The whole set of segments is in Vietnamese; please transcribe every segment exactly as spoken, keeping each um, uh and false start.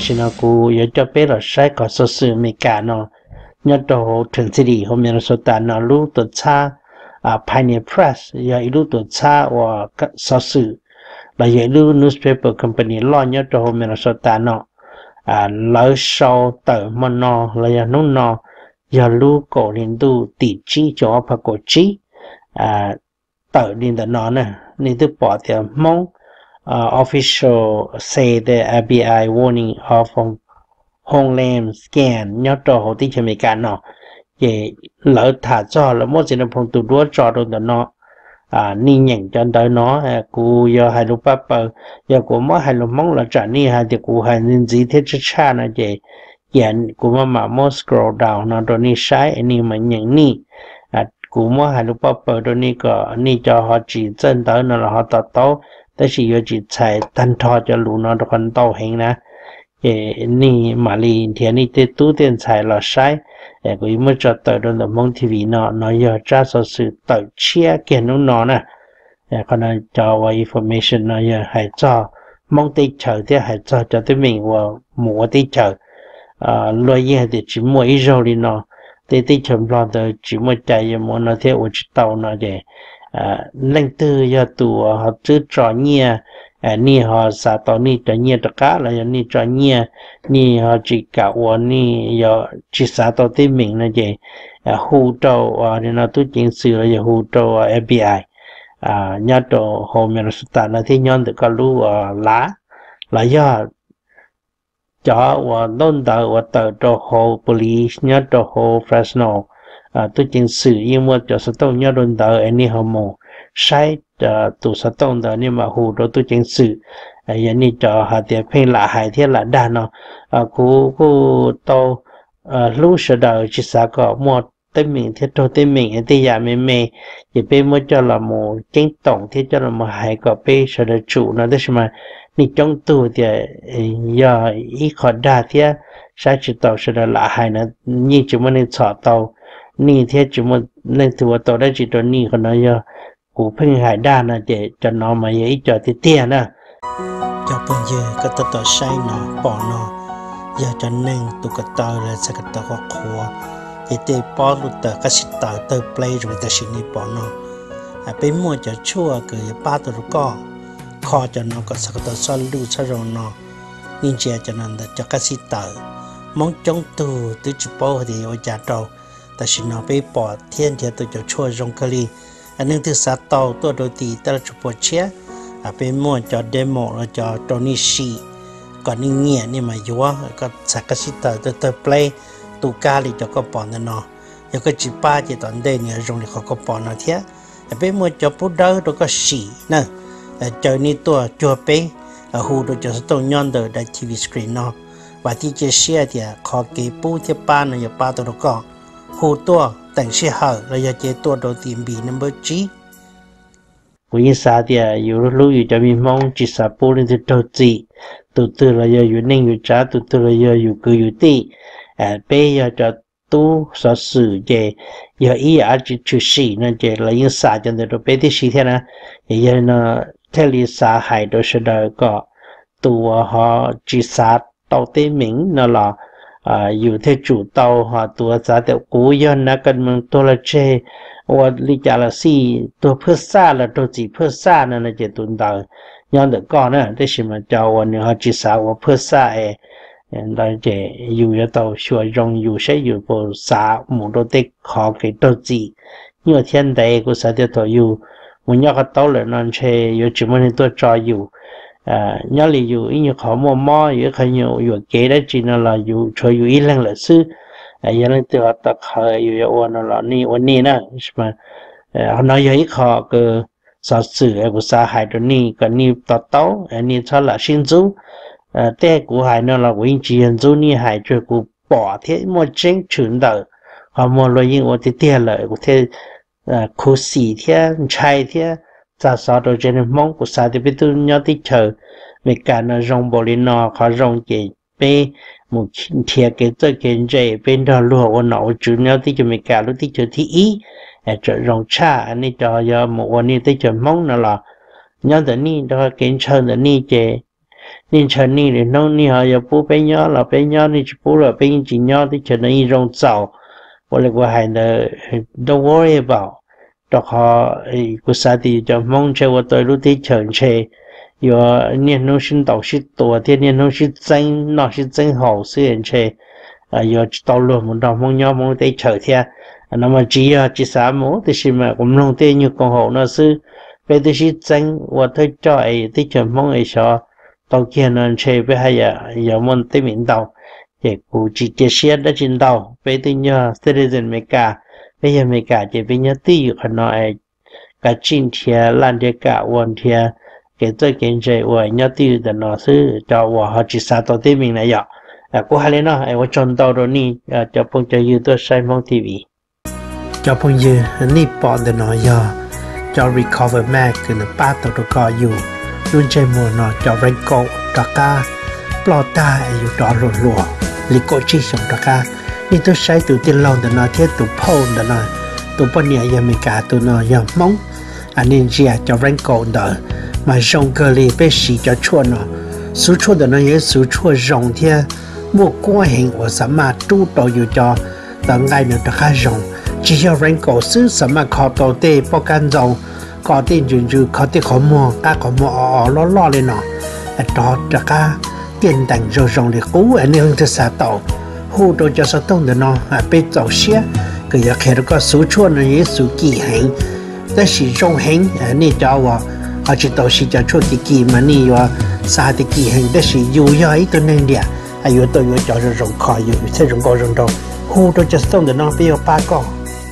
xin nó cú giờ cho bé là sai có số sự mấy cả nó nhớ đồ Twin City hôm Minnesota nó lúc tuần xa à Pioneer Press giờ lúc tuần xa và các số sự là giờ lúc newspaper company lo nhớ đồ hôm Minnesota nó à lỡ sau tờ mà nó là giờ nó nó giờ lúc cổ liên tu tỷ chi cho phải cổ chi à tờ liên đó nó nè nên tôi bỏ thì mong uh, official say the F B I warning of Homeland scan nhớ trò hồ tí cho mấy cái nó về lỡ thả cho là mỗi chuyện phong tụ đua trò đâu đó nó à ni nhận cho tới nó cụ giờ hai lúc bắp giờ cụ mỗi hai lúc mong là trả ni hai thì cụ hai nên gì thế chứ cha nó vậy hiện cụ mà mà mỗi scroll down nó rồi ni sai ni mà nhận ni à cụ mỗi hai lúc bắp rồi ni có ni cho họ chỉ chân tới nó là họ tạo taoแต่สิยจิตใช้ทันทอจะรู้นอนคนโตเห็นนะเอนี่มาลีเทียนี่เตตู้เตียนใช้เราใช้เอก็ยิ่งมันจะต่อโดนแต่มองทีวีเนาะน้อยจะจ้าสสื่อต่อเชียเกี่ยนนอนนะเอคนนั้นจะว่า information น้อยให้จ้ามองติดเฉยที่ให้จ้าจะได้มีว่าหมูติดเฉยอ่าลอยยิ่งให้จิมัวอีโจลีเนาะติดติดเฉยรอแต่จิมัวใจยังมัวเนาะที่อุจจาระเนาะเจà lên từ giờ tụ họ chữ trò nhia à ni họ xả tao ni trò nhia tất cả là ni trò nhia ni họ chỉ cả uốn ni giờ chỉ xả tao tên mình là gì à hù trâu à nên là tôi chính sự là giờ hù trâu F B I à nhớ trâu hôm nay là là thế nhân được cái lú lá là do cho và đôn tờ và tờ trâu hồ police nhớ trâu hồ Fresno à tôi chính sự nhưng mà cho số nhớ đồn tờ anh đi hòm mồ sai tụ số tông tờ nhưng mà hù đó tôi chính sự à anh đi cho hạt tiền phê lạ hại thiết là đa nó à cú cú tàu à lúc sau đó chỉ sao có một tên mình thiết cho tên mình anh thì giả mê mê thì bên mới cho là một chính tổng thiết cho là một hại có bên sau đó chủ nó tức mà ni trong tù thì giờ ít khó đa thiết sai chỉ tàu sau đó lạ hại nó như chúng mình nên chọn tàu ni thế chúng mình nên thua tàu đó chỉ cho ni còn nói giờ cụ phình hải đa là để cho nó mà ấy cho thì tiền nè cho bây giờ cái tàu tàu say nó bỏ nó giờ cho nên tụ cái tàu là sẽ cái tàu có khóa thì để bỏ luôn tàu cái xịt tàu tàu play rồi ta xin đi bỏ nó à bên mua cho chua cái ba tàu có kho cho nó có sẽ tàu xoay lưu cho rồi nó nên chỉ cho nên là cho cái xịt tàu mong trong tù từ chỉ bỏ thì ở nhà trâuแต่ฉันเอาไปปอดเทียนเทียนตัวจะช่วยจงกะลีอันนึงที่สัตว์โตตัวโดยตีแต่ละจุดปวดเชี่ยอ่ะเป็นมั่วจอเดโมแล้วจอตัวนี้ชีก่อนนี้เงี้ยนี่มาอยู่ว่าก็สักกสิตาตัวตัวเพลย์ตัวกาลีจะก็ปอนนั่นเนาะแล้วก็จีป้าจีตอนเดเนี่ยตรงนี้เขาก็ปอนนะเทียอ่ะเป็นมั่วจอปุ๊ดเด้อตัวก็ชีนะเจอนี่ตัวจัวเป้อ่ะหูตัวจะต้องย้อนเดินได้ทีวีสกรีนเนาะว่าที่จะเชี่ยเดียขอเก็บปูเทียป้าเนี่ยอย่าป้าตัวก็hồ tua tận sĩ hở là giờ chế tua đầu tiên bị number G của những xã thìอยู่รู้อยู่จะมีมองจิตสาปูนที่ตัวจีตัวตัวเราจะอยู่นิ่งอยู่จ้าตัวตัวเราจะอยู่คืออยู่ตีเอ่อเป้จะจะตู้สอสื่อเจอย่าอีอาจจะชุสีนั่นเจเรายิ่งสาจนเดี๋ยวเป้ที่สีเท่านะอย่าเนาะเทลีสาหายโดยเฉพาะก็ตัวเขาจิตสาเต่าเต้หมิงนั่นแหละอ่าอยู่ที่จุดเตาหาตัวซาแต่กูย้อนนักการเมืองตัวละเชว่าลิจาละซี่ตัวเพื่อซ่าละตัวจีเพื่อซ่านั่นนะเจตุนดาวย้อนแต่ก่อนนะได้ชิมาเจ้าวันนี้เขาจีสาวว่าเพื่อซ่าเอเราเจอยู่ยาเตาช่วยรงอยู่ใช้อยู่บนสาหมู่ตัวเด็กขอเกิดตัวจีเนี่ยเทียนใดกูสาเดียวตัวอยู่มันยากก็โตเลยนั่นเชอยู่จุดมันตัวจออยู่à nhớ là dù ý như họ mua mò như khai nhiều dù kế đó chỉ là dù cho dù ý lăng là sư à giờ nên từ họ tập hơi dù ôn là ni ôn ni nè mà họ nói với họ cái sở sử của xã hội đó ni cái ni tao tao ni cho là sinh du à thế của hải nó là của chỉ hiện du ni hải cho của bỏ thế một chính chuyển đời họ mua loại những ôn thì tiền lợi của thế à khu xì thế trai thế za sao đồ trên mong của sao thì biết tôi nhớ tới chờ mấy cái nó rong bò lên nó khó rong cái bé một thiệt cái tôi cái gì bên đó lúa nó chủ nhớ tới cho mấy cái lúc tới chờ thì ý chờ rong cha anh ấy cho giờ mộtวันนี้tới chờ mong nó là nhớ tới ní đó cái chờ tới ní cái nên chờ ni để nông ni họ giờ bố bé nhỏ là bé nhỏ ni chỉ bố là bé chỉ nhỏ thì chờ nó rong giàu hoặc là qua hai là don't worry about đọc họ của xã thì cho mong chờ qua tôi lúc thì chờ chơi giờ niên nông sinh đầu sinh tuổi thì niên nông sinh danh nó sinh danh hậu sinh chơi à giờ tàu luôn một đồng mong nhỏ mong tới chờ theo nó mà chỉ chỉ xã mố thì xin mà cũng nông tên như con hậu nó sư bây giờ sinh danh và tôi cho ấy thì chờ mong ấy sao tàu kia nó chơi với hai giờ giờ muốn tới miền tàu thì cụ chỉ chia sẻ đã trên tàu bây giờ nhớ citizen mấy cả bây giờ mấy cả chỉ bây giờ tiêu họ nói cả chín thiên lan địa cả one thiên cái tôi kiến chơi và nhớ tiêu để nó sư cho họ chỉ sao tàu tới mình này vậy à cô hai lên nó ai có chọn tàu rồi nè cho phong cho YouTube Simon ti vi cho phong như nếp bọn để nó giờ cho recover Mac cái nó bắt đầu được cóอยู่luôn chơi mùa nó cho rèn cổ cho cá plò ta ởอยู่đó lùa lùa li cổ chi sống cho cáนี่ตัวใช้ตัวที่ลองแต่nóที่ตัวพ่นแต่nóตัวปนเนี่ยยังไม่กล้าตัวnóยังมองอันนี้เจียจะรก่อนเด้อมาส่ง个里被洗จะชวนเนาะสู้ชวนแต่nó也สู้ชวนส่งที่莫关心我什么都都有着等爱呢的看容只要人狗是什么靠到的不干容搞定就就靠的靠么噶靠么哦咯咯的呢哎到这个电灯就容的古哎你这啥到好多就是动的呢啊被走些个也看到个输出呢也输几行但是中行哎你叫我而且都是叫出几几嘛你要啥的几行但是有要一个能力还有都有叫做容卡有这种高容到好多就是动的呢比较八个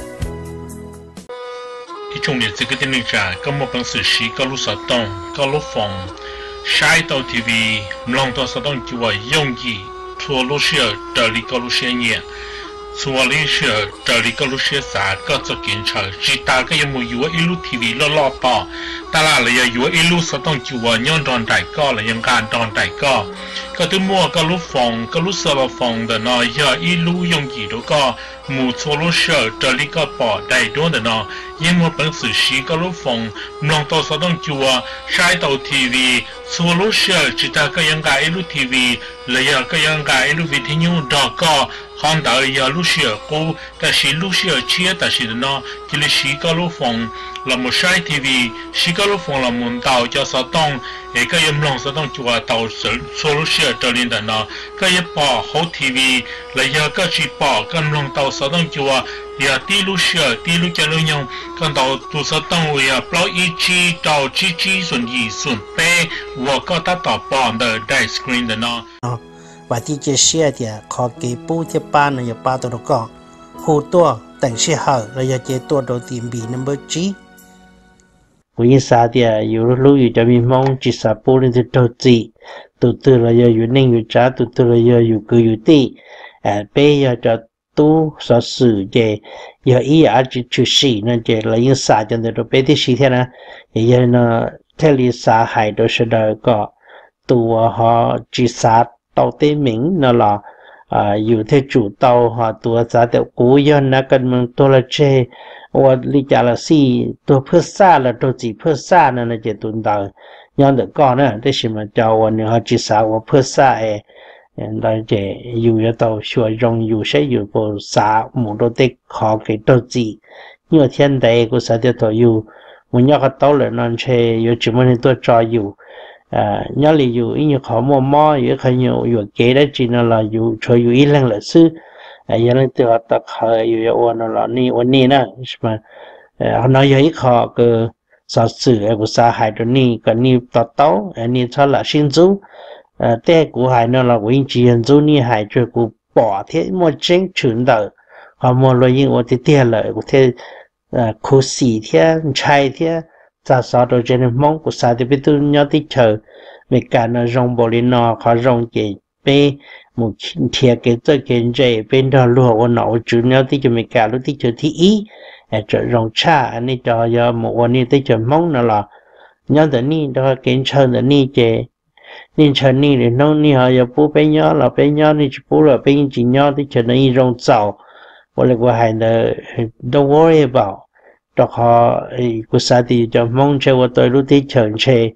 一种的这个的那个个么本事是个路上动个路风晒到 T V 弄到上动就ว่า容易ทั่ว路线这里个路线呢ทั่ว路线这里个路线啥个做检查只大个有没有一路 T V 落落跑ตลาดเลยอยู่一路上动就ว่าย้อนดอนได้ก็เลยยังการดอนได้ก็ก็ตัวมัวก็รู้ฟองก็รู้สารฟองแต่เนาะอย่าอีรู้ยงกี่ตัวก็หมู่ทั่วรู้เชื่อจะลิก็ปอได้ด้วยแต่เนาะยังมัวเป็นสื่อชีก็รู้ฟองมองตัวสะต้องจัวใช้ตัวทีวีทั่วรู้เชื่อจิตาก็ยังการอีรู้ทีวีเลยก็ยังการอีรู้วิทยุดอกก็ห้องดาวอย่ารู้เชื่อกูแต่ชีรู้เชื่อเชื่อแต่ชีเนาะที่เลยชีก็รู้ฟองเราไม่ใช้ทีวีชีก็รู้ฟองเราหมุนดาวจะสะต้องเอกก็ยังมองสะต้องจัวดาวทั่วรู้เชื่อ这里的呢，个一把好 T V， 来呀个去把跟弄到手动就啊，呀地路是地路交流用，跟到多手动位啊，不一 G 到 G G 顺一顺背，我个达到把的 die screen 的呢。 哦，ว่าที่จะเชื่อเดียขอเก็บปูที่ป้านอย่าป้าตัวก็หูตัวแต่งเชื่อเหรอเราจะเจอตัวโดดทีมบี number G ผู้หญิงสาวเดียอยู่รู้อยู่จะมีมองจิตสาปูนี่จะโดดจีตัวตัวเราอยู่นิ่งอยู่จ้าตัวตัวเราอยู่คืออยู่ตีเอ่อเปย์จะตู้สอสื่อเจอย่าอีอาจจะชื่อสีนั่นเจเรายังสาจนเดี๋ยวเปย์ที่สีเท่านั้นอย่าเนาะเทลิสาหายโดยเฉพาะก็ตัวเขาจิตสาเต่าเต้หมิงนั่นแหละอ่าอยู่ที่จุดเต่าเขาตัวสาแต่กูย้อนนักการเมืองตัวละเจว่าลิจาละสี่ตัวเพื่อซาละตัวจีเพื่อซานั่นเจตุนดาวย้อนแต่ก่อนนะได้ชิมเจ้าวันนี้เขาจิตสาวเพื่อซาเอเราจะอยู่ในตัวช่วยรงอยู่ใช้อยู่บนสาหมู่ตัวเด็กขอเกิดตัวจีเมื่อเทียนใดก็สาเดียวตัวอยู่มันยากตัวเลยนั่นเชยอยู่จุดมันตัวจออยู่อ่าย้อนเลยอยู่อีกขอมัวม้ออยู่ขยันอยู่เกล้ได้จีนั่นละอยู่ช่วยอยู่อีหลังเลยซื้อยันตัวตะเคยอยู่วันนั้นละนี่วันนี้นะใช่ไหมเขาน้อยอีกขอก็สอดสื่อไอ้กุศลหายตัวนี้ก็นี่ต่อโต้อันนี้ถ้าละชินจูแต่กูหายนั่นละวิ่งจีนจูนี่หายจนกูปอดที่มัวเจ๊งฉุนเดอเขามัวเลยยิ่งว่าที่เตี้ยเลยกูเที่ยคู่สีเที่ยใช่เที่ยจะสอดโดยเฉพาะมองกุศลที่เป็นตัวยอดที่เชอมีการรองบริโนเขารองเจไปmột thiệt cáiตัวเก่งใจเป็นดอลลาร์วันหนาวจุดนี้ที่จะมีการรู้ที่เจอที่อีจะรองชาอันนี้จะยาหมวันนี้ที่จะมองนั่นแหละย้อนแต่นี่จะเก่งเชิญแต่นี่เจนี่เชิญนี่เลยน้องนี่เขาจะปูเป็นย้อนเราเป็นย้อนนี่จะปูเราเป็นจริงย้อนที่จะนี่รองเจ้าว่าเลยว่าให้เด้อ don't worry about ดอกเขาไอ้กุศลที่จะมองเชื่อว่าตัวรู้ที่เชิญเชย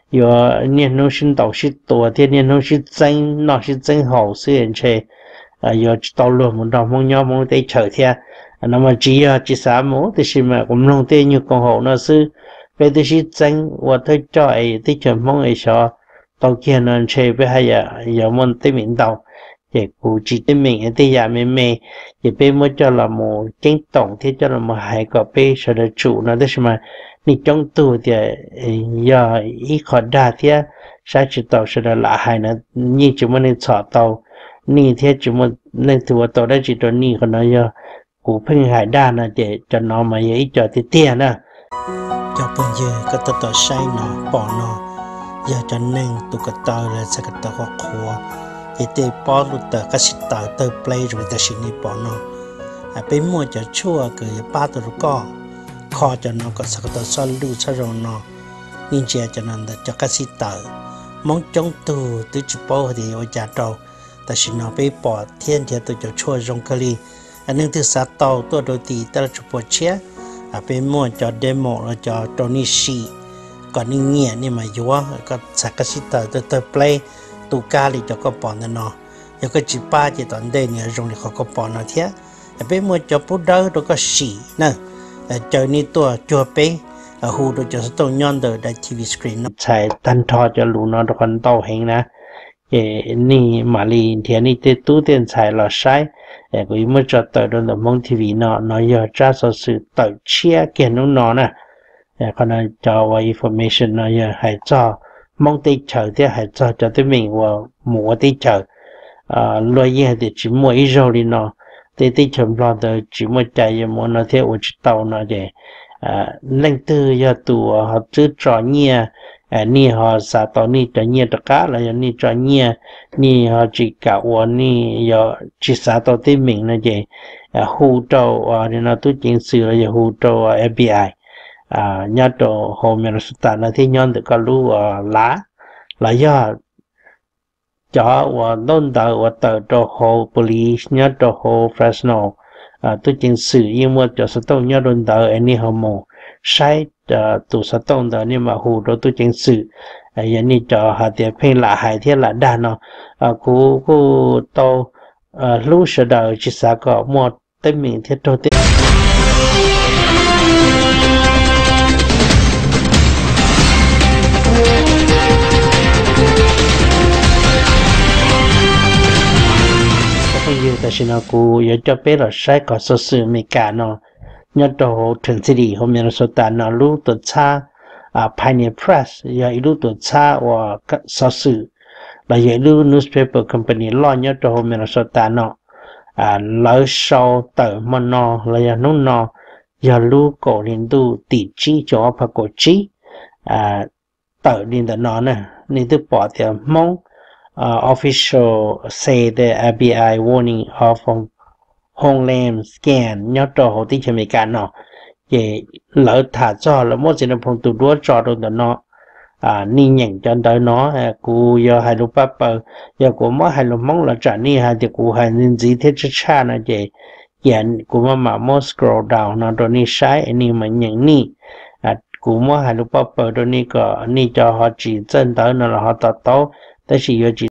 有年农是到是多的年农是真那是真好虽然车啊有到路门到门要门得chờ天那么只要只啥么的是嘛我们弄得như con hậu nó是về tới是真我thấy cho ấy tới chuẩn mong ấy sao tàu kia nó chơi với hay à giờ muốn tới miền tàu thì cụ chỉ tới mình tới nhà mình mẹ thì bên mới cho là một chính tổng thì cho là một hai cái bên sau đó chủ nó tới mà ni trong tù thì giờ ít khó đa thì sai chỉ tàu sau đó là hai nó như chúng mình chọn tàu ni thì chúng mình nên từ tàu đó chỉ cho ni còn nó giờ cụ phun hải đa là để cho nó mà ít cho thì tiền nè cho bây giờ cái tàu tàu sai nó bỏ nó giờ cho nên tụ cái tàu là sẽ cái tàu hoặc khó thì để bỏ lúc tàu cái sự tàu tàu play rồi ta xin đi bỏ nó à bên mua cho chua cái ba tàu có khó cho nó có sẽ cái tàu xoay lưu cho rồi nó nên chỉ cho nên là cho cái sự tàu mong trong tù từ chụp bao thì ở nhà trâu ta xin nó bị bỏ thiên thì tụi cho chua trong cái ly anh nên từ sát tàu tôi đầu tiên ta chụp bao chia à bên mua cho demo là cho Tony Shi còn những nghĩa nhưng mà yếu có sạc cái sĩ tờ từ từ play tụ ca thì cho có bỏ nó nếu có chỉ ba thì toàn đây nữa dùng thì họ có bỏ nó thế à bên mua cho bút đỡ đó có xỉ nè chơi ní tua chua bé ở khu đó cho tôi nhon từ đại ti vi screen nó chạy tan thọ cho lũ nó còn tàu hình nè cái ní mà li thì ní tê tu tiền chạy là sai cái cái mới cho tờ đó là mong ti vi nó nó giờ ra số sự tờ chia kiện nó nó nè còn là cho information nó giờ hãy cho mong tới chờ thì hãy cho cho tới mình và mua tới chờ à loại gì thì chỉ mua ít rồi đi nó tới tới chờ lo tới chỉ mua chạy mua nó theo ở tàu nó để à lên từ giờ tụ họ cứ trò nhia à ni họ xả tàu ni trò nhia tất cả là ni trò nhia ni họ chỉ cả và ni giờ chỉ xả tàu tới mình là để hỗ trợ và nó tôi chính sự là hỗ trợ F B I à nhớ đồ hồ miền Bắc là thì nhon được cái lúa lá là do cho và đôn đầu và tờ đồ hồ police nhớ đồ hồ Fresno à tôi chính sự nhưng mà cho số đông nhớ đôn đầu anh ấy họ mù sai tụ số đông đầu nhưng mà hồ đồ tôi chính sự à anh ấy cho họ tiền phê là hai thiết là đa nó à cú cú tàu lúa sờ đầu chỉ sao có một tên mình thiết đồ tên nhiều ta xin aku giờ cho bé là sai có số sự mình cả nó nhớ đồ Twin City hôm nay nó số ta nó lưu tụt xa à Pioneer Press giờ lưu tụt xa và các số sự là giờ lưu newspaper company lo nhớ đồ hôm nay nó số ta nó à lỡ sau tờ mà nó là giờ nó nó giờ lưu cổ liên tu tỷ chi cho phải cổ chi à tờ liên tờ nó nè nên tôi bỏ tiền mong Uh, official say the F B I warning of um, Homeland scan nhớ trò hồ tí cho mấy cả nó về lỡ thả cho là một chuyện phong tục đua trò đâu đó nó à ni nhận cho tới nó cụ giờ hai lúc bắp giờ cụ mất hai lúc mong là trả ni hai thì cụ hai nên gì thế chứ cha nó vậy hiện cụ mà mà mất scroll down nó rồi ni sai anh ni mà nhận ni à cụ mất hai lúc bắp rồi ni có ni cho họ chỉ chân tới nó là họ tao taoแต่สิ有